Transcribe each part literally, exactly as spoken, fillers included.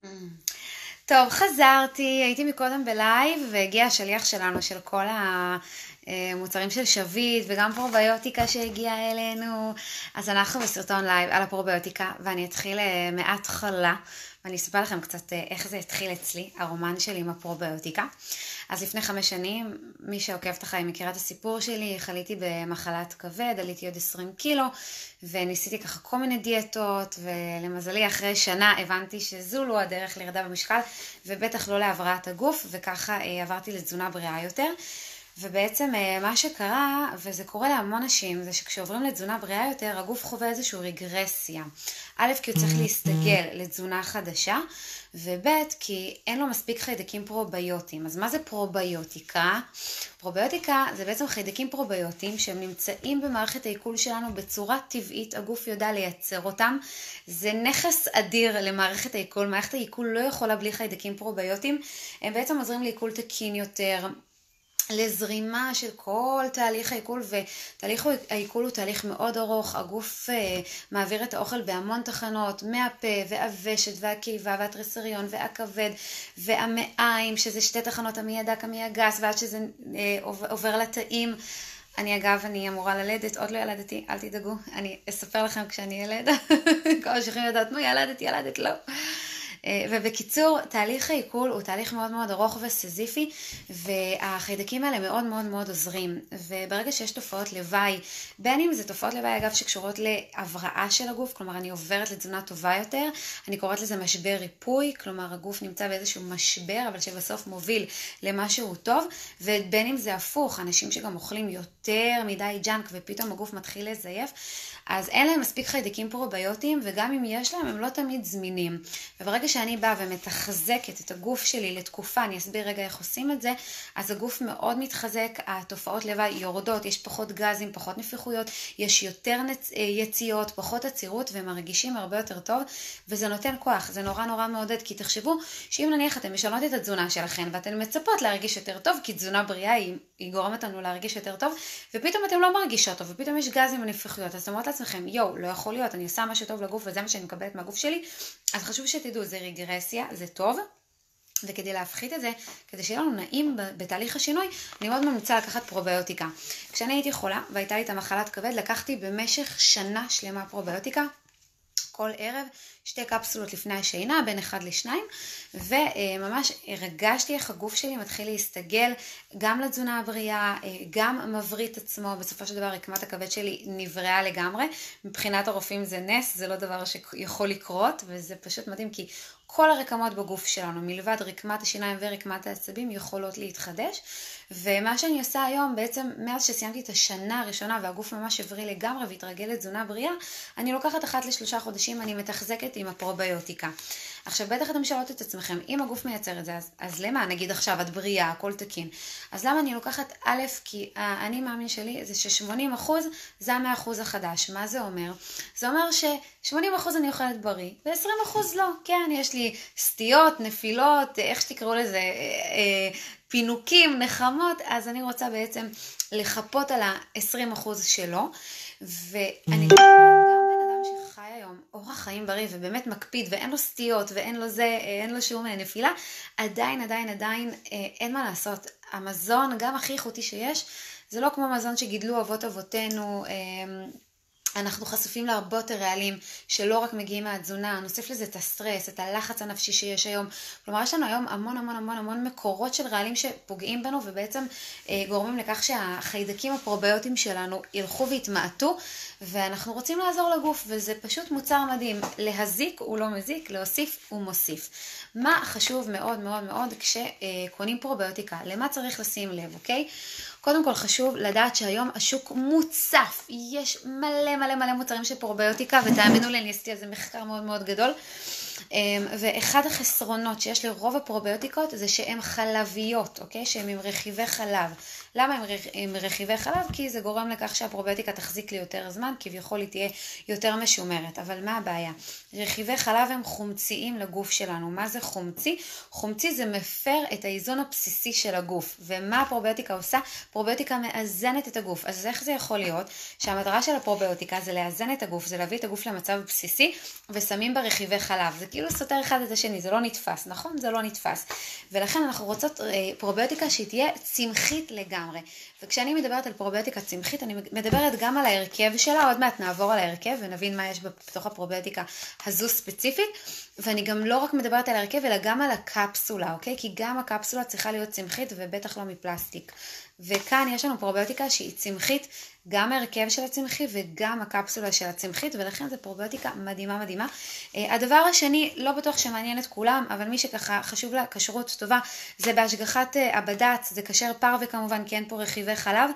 טוב, חזרתי, הייתי מקודם בלייב והגיע השליח שלנו של כל המוצרים של שביט וגם פרוביוטיקה שהגיעה אלינו. אז אנחנו בסרטון לייב על הפרוביוטיקה ואני אתחיל אה, מההתחלה ואני אספר לכם קצת אה, איך זה התחיל אצלי, הרומן שלי עם הפרוביוטיקה. אז לפני חמש שנים, מי שעוקבת אחריי מכירה את הסיפור שלי, חליתי במחלת כבד, עליתי עוד עשרים קילו וניסיתי ככה כל מיני דיאטות, ולמזלי אחרי שנה הבנתי שזו לא הדרך לירדה במשקל ובטח לא להבראת הגוף, וככה אה, עברתי לתזונה בריאה יותר. ובעצם מה שקרה, וזה קורה להמון נשים, זה שכשעוברים לתזונה בריאה יותר, הגוף חווה איזושהי רגרסיה. א', כי הוא צריך להסתגל לתזונה חדשה, וב', כי אין לו מספיק חיידקים פרוביוטיים. אז מה זה פרוביוטיקה? פרוביוטיקה זה בעצם חיידקים פרוביוטיים שהם נמצאים במערכת העיכול שלנו בצורה טבעית, הגוף יודע לייצר אותם. זה נכס אדיר למערכת העיכול, מערכת העיכול לא יכולה בלי חיידקים פרוביוטיים, הם בעצם עוזרים לעיכול תקין יותר, לזרימה של כל תהליך העיכול, ותהליך העיכול הוא תהליך מאוד ארוך, הגוף אה, מעביר את האוכל בהמון תחנות, מהפה והוושת והקיבה והטרסריון והכבד והמעיים, שזה שתי תחנות, המעי הדק, המעי הגס, ועד שזה אה, עובר לתאים. אני אגב, אני אמורה ללדת, עוד לא ילדתי, אל תדאגו, אני אספר לכם כשאני ילד, כל השכם יודעת, נו ילדת, ילדת, לא. ובקיצור, תהליך העיכול הוא תהליך מאוד מאוד ארוך וסזיפי, והחיידקים האלה מאוד מאוד מאוד עוזרים. וברגע שיש תופעות לוואי, בין אם זה תופעות לוואי אגב שקשורות להבראה של הגוף, כלומר אני עוברת לתזונה טובה יותר, אני קוראת לזה משבר ריפוי, כלומר הגוף נמצא באיזשהו משבר, אבל שבסוף מוביל למשהו טוב, ובין אם זה הפוך, אנשים שגם אוכלים יותר מדי ג'אנק ופתאום הגוף מתחיל לזייף, אז אין להם מספיק חיידקים פרוביוטיים, וגם אם יש להם הם לא תמיד זמינים. וברגע שאני באה ומתחזקת את הגוף שלי לתקופה, אני אסביר רגע איך עושים את זה, אז הגוף מאוד מתחזק, התופעות לוואי יורדות, יש פחות גזים, פחות נפיחויות, יש יותר נצ... יציאות, פחות עצירות, ומרגישים הרבה יותר טוב, וזה נותן כוח, זה נורא נורא מעודד, כי תחשבו שאם נניח אתם משנות את התזונה שלכם, ואתן מצפות להרגיש יותר טוב, כי תזונה בריאה היא, היא גורמת לנו להרגיש יותר טוב, ופתאום אתם לא מרגישות טוב, ופתאום יש גזים ונפיחויות, אז אתם אומרות לעצמכם, יו, לא יכול להיות, אני עושה משהו טוב לגוף, וזה מה שאני מקבלת מהגוף שלי. אז חשוב שתדעו, זה רגרסיה, זה טוב, וכדי להפחית את זה, כדי שיהיה לנו נעים בתהליך השינוי, אני מאוד ממליצה לקחת פרוביוטיקה. כשאני הייתי חולה והייתה לי את המחלת כבד, לקחתי במשך שנה שלמה פרוביוטיקה, כל ערב, שתי קפסולות לפני השינה, בין אחד לשניים, וממש הרגשתי איך הגוף שלי מתחיל להסתגל גם לתזונה הבריאה, גם מבריא את עצמו, בסופו של דבר רקמת הכבד שלי נבראה לגמרי, מבחינת הרופאים זה נס, זה לא דבר שיכול לקרות, וזה פשוט מדהים, כי כל הרקמות בגוף שלנו, מלבד רקמת השיניים ורקמת העצבים, יכולות להתחדש, ומה שאני עושה היום, בעצם מאז שסיימתי את השנה הראשונה, והגוף ממש הבריא לגמרי והתרגל לתזונה בריאה, אני לוקחת אחת לשלושה חודשים, אני מתחזקת עם הפרוביוטיקה. עכשיו בטח אתם שואלות את עצמכם, אם הגוף מייצר את זה, אז, אז למה? נגיד עכשיו את בריאה, הכל תקין. אז למה אני לוקחת א', כי אני מאמין שלי זה ש-שמונים אחוז זה ה-מאה אחוז החדש. מה זה אומר? זה אומר ש-שמונים אחוז אני אוכלת בריא, ו-עשרים אחוז לא. כן, יש לי סטיות, נפילות, איך שתקראו לזה, פינוקים, נחמות, אז אני רוצה בעצם לחפות על ה-עשרים אחוז שלו, ואני גם שחי היום אורח חיים בריא ובאמת מקפיד ואין לו סטיות ואין לו זה, אין לו שום נפילה, עדיין עדיין עדיין אין מה לעשות. המזון גם הכי איכותי שיש, זה לא כמו מזון שגידלו אבות אבותינו, אנחנו חשופים להרבה יותר רעלים שלא רק מגיעים מהתזונה, נוסיף לזה את הסטרס, את הלחץ הנפשי שיש היום. כלומר, יש לנו היום המון המון המון המון מקורות של רעלים שפוגעים בנו, ובעצם אה, גורמים לכך שהחיידקים הפרוביוטיים שלנו ילכו והתמעטו, ואנחנו רוצים לעזור לגוף, וזה פשוט מוצר מדהים. להזיק הוא לא מזיק, להוסיף הוא מוסיף. מה חשוב מאוד מאוד מאוד כשקונים פרוביוטיקה? למה צריך לשים לב, אוקיי? קודם כל חשוב לדעת שהיום השוק מוצף, יש מלא מלא מלא מוצרים של פרוביוטיקה, ותאמינו לי, אני עשיתי על זה מחקר מאוד מאוד גדול, ואחד החסרונות שיש לרוב הפרוביוטיקות זה שהן חלביות, אוקיי? שהן עם רכיבי חלב. למה הם עם רכיבי חלב? כי זה גורם לכך שהפרוביוטיקה תחזיק לי יותר זמן, כביכול היא תהיה יותר משומרת. אבל מה הבעיה? רכיבי חלב הם חומציים לגוף שלנו. מה זה חומצי? חומצי זה מפר את האיזון הבסיסי של הגוף. ומה הפרוביוטיקה עושה? פרוביוטיקה מאזנת את הגוף. אז איך זה יכול להיות? שהמטרה של הפרוביוטיקה זה לאזן את הגוף, זה להביא את הגוף למצב בסיסי, ושמים ברכיבי חלב. זה כאילו סותר אחד את השני, זה לא נתפס, נכון? זה לא נתפס. ולכן אנחנו רוצות פרוביוטיקה שהיא תהיה צמחית לגמרי. וכשאני מדברת על פרוביוטיקה צמחית, אני מדברת גם על ההרכב שלה, עוד מעט נעבור על ההרכב ונבין מה יש בתוך הפרוביוטיקה הזו ספציפית, ואני גם לא רק מדברת על ההרכב, אלא גם על הקפסולה, אוקיי? כי גם הקפסולה צריכה להיות צמחית ובטח לא מפלסטיק. וכאן יש לנו פרוביוטיקה שהיא צמחית, גם ההרכב של הצמחי וגם הקפסולה של הצמחית, ולכן זו פרוביוטיקה מדהימה מדהימה. הדבר השני, לא בטוח שמעניין את כולם, אבל מי שככה חשוב לה כשרות טובה, זה בהשגחת הבד"ץ, זה כשר פרווה כמובן, כי אין פה רכיבי חלב,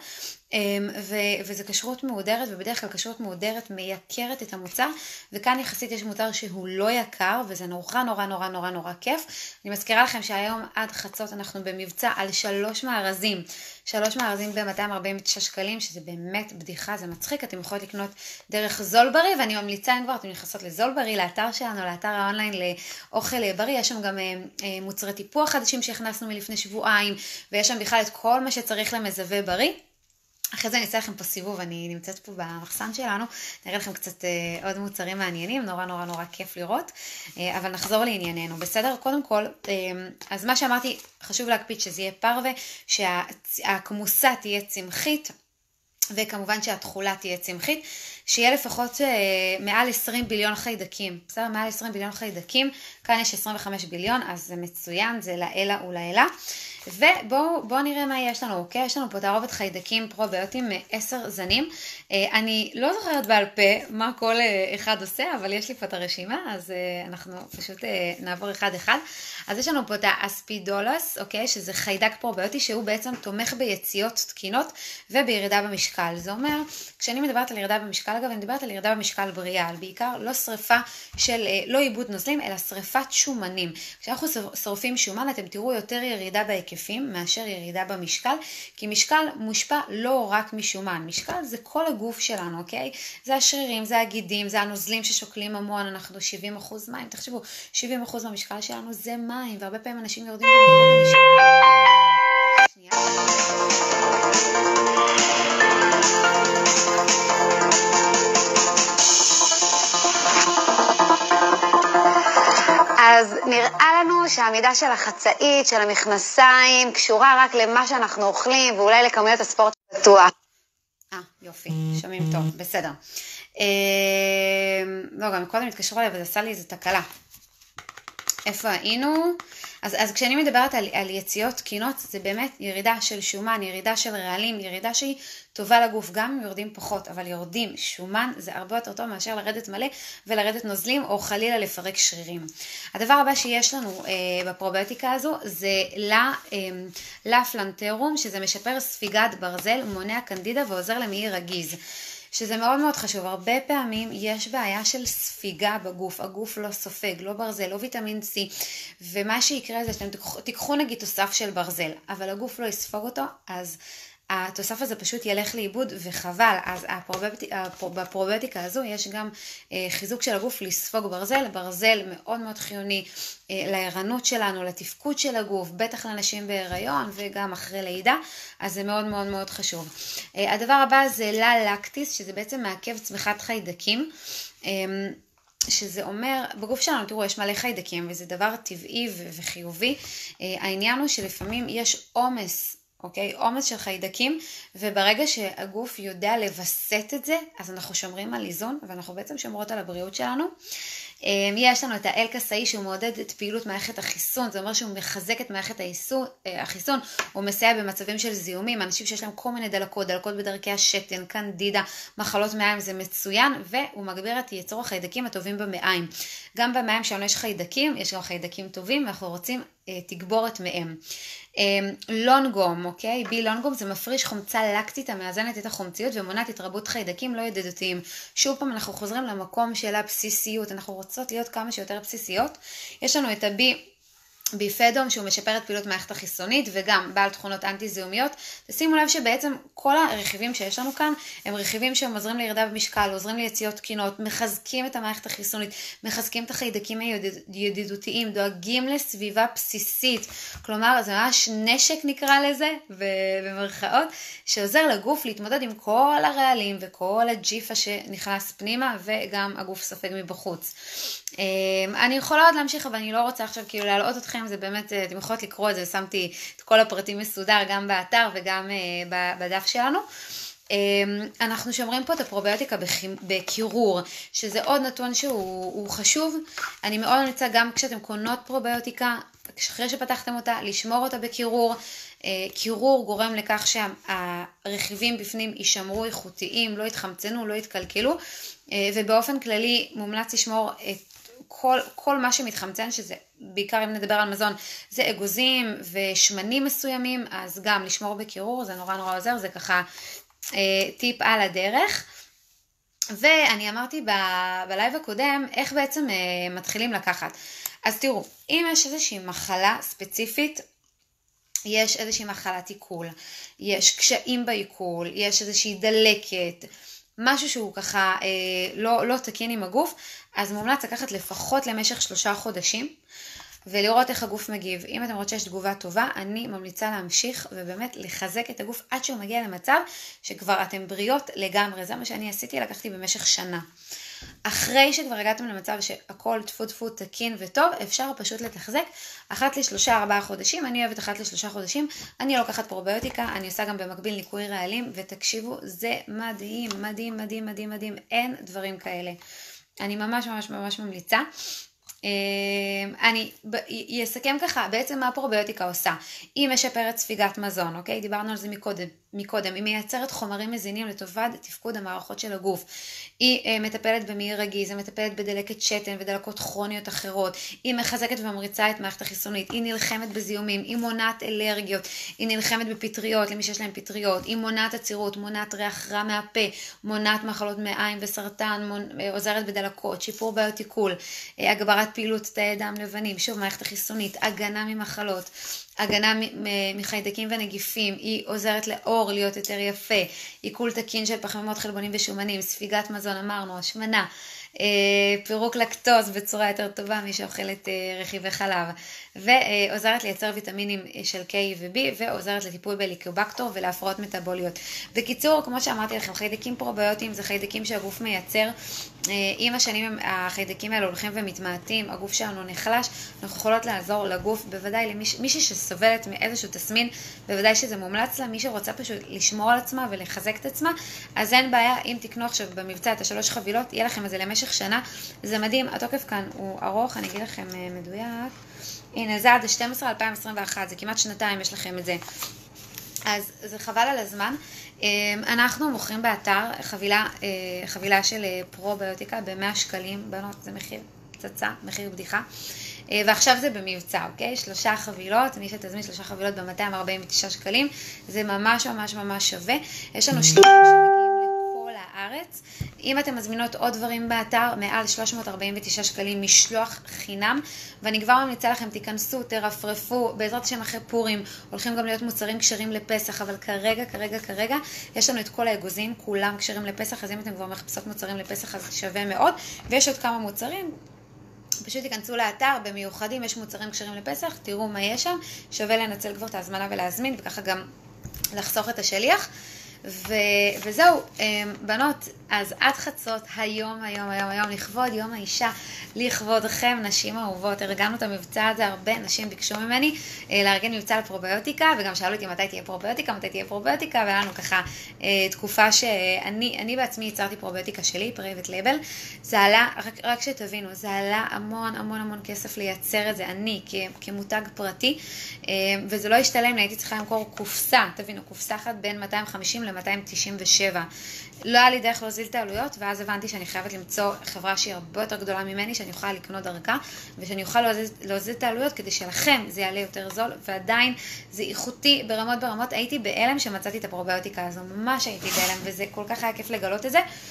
וזה כשרות מהודרת, ובדרך כלל כשרות מהודרת מייקרת את המוצר, וכאן יחסית יש מוצר שהוא לא יקר, וזה נורא נורא נורא נורא נורא כיף. אני מזכירה לכם שהיום עד חצות אנחנו במבצע על שלוש מארזים, שלוש מארזים ב-מאתיים ארבעים ותשעה שקלים, שזה באמת בדיחה, זה מצחיק, אתם יכולות לקנות דרך זולברי, ואני ממליצה אם כבר אתם נכנסות לזולברי, לאתר שלנו, לאתר האונליין לאוכל בריא, יש שם גם מוצרי טיפוח חדשים שהכנסנו מלפני שבועיים, ויש שם בכלל את כל מה שצריך למזווה בריא. אחרי זה אני אעשה לכם פה סיבוב, אני נמצאת פה במחסן שלנו, נראה לכם קצת אה, עוד מוצרים מעניינים, נורא נורא נורא כיף לראות, אה, אבל נחזור לענייננו, בסדר? קודם כל, אה, אז מה שאמרתי, חשוב להקפיד שזה יהיה פרווה, שהכמוסה תהיה צמחית, וכמובן שהתחולה תהיה צמחית, שיהיה לפחות אה, מעל עשרים ביליון חיידקים, בסדר? מעל עשרים ביליון חיידקים, כאן יש עשרים וחמישה ביליון, אז זה מצוין, זה לאלה ולאלה. ובואו בוא נראה מה יש לנו, אוקיי? יש לנו פה תערובת חיידקים פרוביוטיים עשר זנים. אני לא זוכרת בעל פה מה כל אחד עושה, אבל יש לי פה את הרשימה, אז אנחנו פשוט נעבור אחד אחד. אז יש לנו פה את האספידולוס, אוקיי? שזה חיידק פרוביוטי שהוא בעצם תומך ביציאות תקינות ובירידה במשקל. זה אומר, כשאני מדברת על ירידה במשקל, אגב, אני מדברת על ירידה במשקל בריאה, על בעיקר לא שריפה של, לא איבוד נוזלים, אלא שריפת שומנים. כשאנחנו שורפים שומן, אתם תראו יותר ירידה בהיקפים מאשר ירידה במשקל, כי משקל מושפע לא רק משומן. משקל זה כל הגוף שלנו, אוקיי? זה השרירים, זה הגידים, זה הנוזלים ששוקלים המון, אנחנו שבעים אחוז מים. תחשבו, שבעים אחוז מהמשקל שלנו זה מים, והרבה פעמים אנשים יורדים במקרות המשקל. שנייה. אז נראה לנו שהעמידה של החצאית, של המכנסיים, קשורה רק למה שאנחנו אוכלים, ואולי לכמויות הספורט בטוח. אה, יופי, שומעים טוב, בסדר. לא, גם קודם התקשרו עליה, וזה עשה לי איזו תקלה. איפה היינו? אז, אז כשאני מדברת על, על יציאות תקינות, זה באמת ירידה של שומן, ירידה של רעלים, ירידה שהיא טובה לגוף, גם אם יורדים פחות, אבל יורדים שומן זה הרבה יותר טוב מאשר לרדת מלא ולרדת נוזלים, או חלילה לפרק שרירים. הדבר הבא שיש לנו אה, בפרוביוטיקה הזו, זה לה, אה, לפלנטרום, שזה משפר ספיגת ברזל, מונע קנדידה ועוזר למעי רגיז. שזה מאוד מאוד חשוב, הרבה פעמים יש בעיה של ספיגה בגוף, הגוף לא סופג, לא ברזל, לא ויטמין C, ומה שיקרה זה שאתם תיקחו, תיקחו נגיד תוסף של ברזל, אבל הגוף לא יספוג אותו, אז התוסף הזה פשוט ילך לאיבוד וחבל. אז בפרוביוטיקה הזו יש גם חיזוק של הגוף לספוג ברזל, ברזל מאוד מאוד חיוני לערנות שלנו, לתפקוד של הגוף, בטח לנשים בהיריון וגם אחרי לידה, אז זה מאוד מאוד מאוד חשוב. הדבר הבא זה ללקטיס, שזה בעצם מעכב צמיחת חיידקים, שזה אומר, בגוף שלנו, תראו, יש מלא חיידקים, וזה דבר טבעי וחיובי. העניין הוא שלפעמים יש עומס, אוקיי? עומס של חיידקים, וברגע שהגוף יודע לבסט את זה, אז אנחנו שומרים על איזון, ואנחנו בעצם שומרות על הבריאות שלנו. יש לנו את האל-קסאי שהוא מעודד את פעילות מערכת החיסון, זה אומר שהוא מחזק את מערכת החיסון, הוא מסייע במצבים של זיהומים, אנשים שיש להם כל מיני דלקות, דלקות בדרכי השתן, קנדידה, מחלות מעיים, זה מצוין, והוא מגביר את יצור החיידקים הטובים במעיים. גם במעיים שלנו יש חיידקים, יש גם חיידקים טובים, ואנחנו רוצים תגבורת מהם. לונגום, אוקיי? בי לונגום זה מפריש חומצה לקטית המאזנת את החומציות ומונעת התרבות חיידקים לא ידידותיים. שוב פעם אנחנו חוזרים למקום של הבסיסיות, אנחנו רוצות להיות כמה שיותר בסיסיות. יש לנו את הבי ביפדום שהוא משפר את פעילות מערכת החיסונית וגם בעל תכונות אנטי-זיהומיות. תשימו לב שבעצם כל הרכיבים שיש לנו כאן הם רכיבים שהם עוזרים לירידה במשקל, עוזרים ליציאות תקינות, מחזקים את המערכת החיסונית, מחזקים את החיידקים הידידותיים, דואגים לסביבה בסיסית. כלומר, זה ממש נשק נקרא לזה, במרכאות, שעוזר לגוף להתמודד עם כל הרעלים וכל הג'יפה שנכנס פנימה וגם הגוף סופג מבחוץ. אני יכולה עוד להמשיך, אבל אני לא רוצה עכשיו כאילו להלאות אתכם, זה באמת, אתם יכולות לקרוא את זה, שמתי את כל הפרטים מסודר גם באתר וגם בדף שלנו. אנחנו שומרים פה את הפרוביוטיקה בקירור, שזה עוד נתון שהוא חשוב. אני מאוד ממליצה גם כשאתם קונות פרוביוטיקה, אחרי שפתחתם אותה, לשמור אותה בקירור. קירור גורם לכך שהרכיבים בפנים יישמרו איכותיים, לא יתחמצנו, לא יתקלקלו, ובאופן כללי מומלץ לשמור את כל, כל מה שמתחמצן, שזה בעיקר אם נדבר על מזון, זה אגוזים ושמנים מסוימים, אז גם לשמור בקירור, זה נורא נורא עוזר, זה ככה אה, טיפ על הדרך. ואני אמרתי ב- בלייב הקודם, איך בעצם אה, מתחילים לקחת. אז תראו, אם יש איזושהי מחלה ספציפית, יש איזושהי מחלת עיכול, יש קשיים בעיכול, יש איזושהי דלקת, משהו שהוא ככה אה, לא, לא תקין עם הגוף, אז מומלץ לקחת לפחות למשך שלושה חודשים, ולראות איך הגוף מגיב. אם אתם רוצים שיש תגובה טובה, אני ממליצה להמשיך ובאמת לחזק את הגוף עד שהוא מגיע למצב שכבר אתם בריאות לגמרי. זה מה שאני עשיתי, לקחתי במשך שנה. אחרי שכבר הגעתם למצב שהכל טפו טפו תקין וטוב, אפשר פשוט לתחזק אחת לשלושה ארבעה חודשים. אני אוהבת אחת לשלושה חודשים, אני לוקחת פרוביוטיקה, אני עושה גם במקביל ניקוי רעלים, ותקשיבו, זה מדהים, מדהים, מדהים, מדהים, מדהים, אין דברים כאלה. אני ממש ממש ממש ממליצה. אני אסכם ככה, בעצם מה הפרוביוטיקה עושה? היא משפרת ספיגת מזון, אוקיי? דיברנו על זה מקודם, מקודם. היא מייצרת חומרים מזינים לטובת תפקוד המערכות של הגוף. היא מטפלת במעי רגיז, היא מטפלת בדלקת שתן ודלקות כרוניות אחרות. היא מחזקת וממריצה את מערכת החיסונית. היא נלחמת בזיהומים, היא מונעת אלרגיות, היא נלחמת בפטריות, למי שיש להם פטריות. היא מונעת עצירות, מונעת ריח רע מהפה, מונעת מחלות מעיים וסרטן, עוזרת בדלקות, שיפור בעיות עיכול, הגברת פעילות תאי דם לבנים, שוב מערכת החיסונית, הגנה ממחלות, הגנה מחיידקים ונגיפים, היא עוזרת לאור להיות יותר יפה, עיכול תקין של פחמימות, חלבונים ושומנים, ספיגת מזון, אמרנו, השמנה, פירוק לקטוז בצורה יותר טובה מי שאוכלת רכיבי חלב, ועוזרת לייצר ויטמינים של K ו-B, ועוזרת לטיפול בליקובקטור ולהפרעות מטאבוליות. בקיצור, כמו שאמרתי לכם, חיידקים פרוביוטיים זה חיידקים שהגוף מייצר. עם השנים החיידקים האלה הולכים ומתמעטים, הגוף שלנו נחלש, אנחנו יכולות לעזור לגוף, בוודאי למישהי שסובלת מאיזשהו תסמין, בוודאי שזה מומלץ לה, מי שרוצה פשוט לשמור על עצמה ולחזק את עצמה, אז אין בעיה, אם תקנו עכשיו במבצע את השלוש חבילות, יהיה לכם את זה למשך שנה, זה מדהים, התוקף כאן הוא ארוך, אני אגיד לכם מדויק, הנה זה עד שתים עשרה אלפיים עשרים ואחת, זה כמעט שנתיים יש לכם את זה, אז זה חבל על הזמן. אנחנו מוכרים באתר חבילה, חבילה של פרוביוטיקה ב-מאה שקלים, בנות, זה מחיר פצצה, מחיר בדיחה, ועכשיו זה במבצע, אוקיי? שלושה חבילות, מי שתזמין שלושה חבילות ב-מאתיים ארבעים ותשעה שקלים, זה ממש ממש ממש שווה. יש לנו שליחים שמגיעים לכל הארץ. אם אתם מזמינות עוד דברים באתר, מעל שלוש מאות ארבעים ותשעה שקלים משלוח חינם, ואני כבר ממליצה לכם, תיכנסו, תרפרפו, בעזרת השם אחרי פורים, הולכים גם להיות מוצרים כשרים לפסח, אבל כרגע, כרגע, כרגע, יש לנו את כל האגוזים, כולם כשרים לפסח, אז אם אתם כבר מחפשות מוצרים לפסח, אז שווה מאוד, ויש עוד כמה מוצרים, פשוט תיכנסו לאתר, במיוחדים יש מוצרים כשרים לפסח, תראו מה יש שם, שווה לנצל כבר את ההזמנה ולהזמין, וככה גם לחסוך את השליח. ו... וזהו, בנות, אז עד חצות, היום, היום, היום, היום, לכבוד יום האישה, לכבודכם, נשים אהובות, ארגנו את המבצע הזה, הרבה נשים ביקשו ממני לארגן מבצע לפרוביוטיקה, וגם שאלו אותי מתי תהיה פרוביוטיקה, מתי תהיה פרוביוטיקה, והיה לנו ככה תקופה שאני אני בעצמי ייצרתי פרוביוטיקה שלי, פרייבט לייבל, זה עלה, רק, רק שתבינו, זה עלה המון המון המון כסף לייצר את זה, אני כ, כמותג פרטי, וזה לא השתלם, הייתי צריכה למכור קופסה, תבינו, קופסה אחת בין מאתיים וחמישים ל-מאתיים תשעים ושבע, לא היה לי דרך להוזיל את העלויות, ואז הבנתי שאני חייבת למצוא חברה שהיא הרבה יותר גדולה ממני, שאני אוכל לקנות דרכה, ושאני אוכל להוזיל את העלויות, כדי שלכם זה יעלה יותר זול, ועדיין זה איכותי ברמות ברמות. הייתי בהלם שמצאתי את הפרוביוטיקה הזו, ממש הייתי בהלם, וזה כל כך היה כיף לגלות את זה.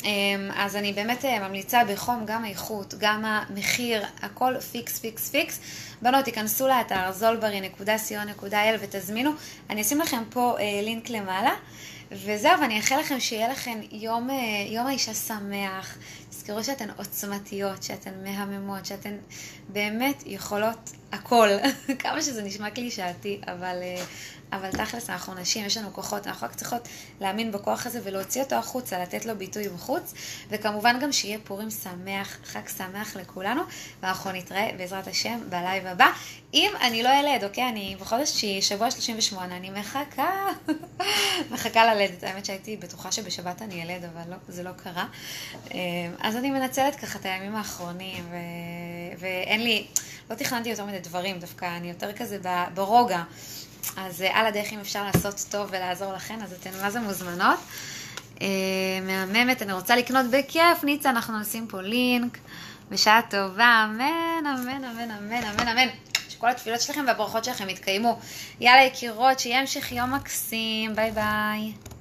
אז אני באמת ממליצה בחום, גם האיכות, גם המחיר, הכל פיקס, פיקס, פיקס. בנות, תיכנסו לאתר זולברי נקודה סי או נקודה איי אל ותזמינו. אני אשים לכם פה לינק למעלה. וזהו, ואני אאחל לכם שיהיה לכם יום, יום האישה שמח. תזכרו שאתן עוצמתיות, שאתן מהממות, שאתן באמת יכולות הכל. כמה שזה נשמע קלישאתי, אבל, אבל תכלס אנחנו נשים, יש לנו כוחות, אנחנו רק צריכות להאמין בכוח הזה ולהוציא אותו החוצה, לתת לו ביטוי בחוץ, וכמובן גם שיהיה פורים שמח, חג שמח לכולנו, ואנחנו נתראה בעזרת השם בלייב הבא. אם אני לא ילד, אוקיי, אני בחודש שבוע שלושים ושמונה, אני מחכה, מחכה ללדת. האמת שהייתי בטוחה שבשבת אני ילד, אבל לא, זה לא קרה. אז אני מנצלת ככה את הימים האחרונים, ו... ואין לי, לא תכננתי יותר מדי דברים, דווקא אני יותר כזה ברוגע. אז על הדרך אם אפשר לעשות טוב ולעזור לכן, אז אתן מה זה מוזמנות. מהממת, אני רוצה לקנות בכיף, ניצה, אנחנו נשים פה לינק. בשעה טובה, אמן, אמן, אמן, אמן, אמן, אמן. שכל התפילות שלכם והברכות שלכם יתקיימו. יאללה יקירות, שיהיה המשך יום מקסים, ביי ביי.